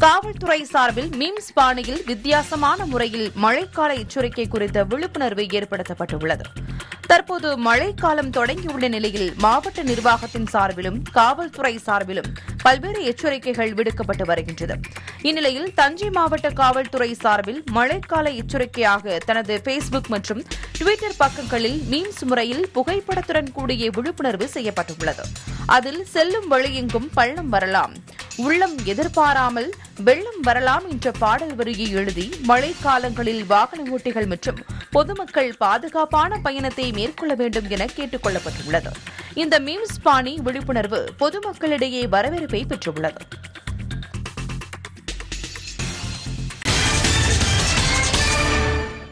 காவல்துறை சார்பில் மீம்ஸ் பாணியில் வித்தியாசமான முறையில் மழைக்கால எச்சரிக்கை குறித்த விழிப்புணர்வு ஏற்படுத்தப்பட்டுள்ளது. தற்போது மழைக்காலம் தொடங்கியுள்ள நிலையில் மாவட்ட நிர்வாகத்தின் சார்பிலும் காவல்துறை சார்பிலும் பல்வேறு எச்சரிக்கைகள் விடுக்கப்பட்டு வருகின்றது. இந்நிலையில் தஞ்சை மாவட்ட காவல்துறை சார்பில் மழைக்கால எச்சரிக்கையாக தனது பேஸ்புக் மற்றும் டுவிட்டர் பக்கங்களில் மீம்ஸ் முறையில் புகைப்படத்துடன் கூடிய விழிப்புணர்வு செய்யப்பட்டுள்ளது. அதில் செல்லும் வழியெங்கும் பள்ளம் வரலாம், உள்ளம் எதிர்பாராமல் வெள்ளம் வரலாம் என்ற பாடல் வரியை எழுதி மழைக்காலங்களில் வாகன ஓட்டிகள் மற்றும் பொதுமக்கள் பாதுகாப்பான பயணத்தை மேற்கொள்ள வேண்டும் என கேட்டுக் கொள்ளப்பட்டுள்ளது. இந்த மீம்ஸ் பாணி விழிப்புணர்வு பொதுமக்களிடையே வரவேற்பை பெற்றுள்ளது.